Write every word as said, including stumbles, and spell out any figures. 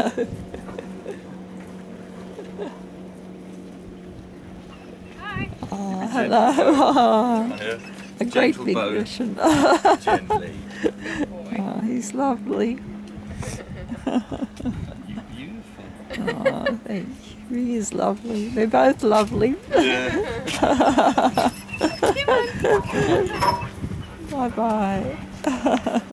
Hi. Oh, hello. Oh, a great big cushion. Gently. Oh, he's lovely. Beautiful. Oh, thank you. He is lovely. They're both lovely. Yeah. Bye-bye.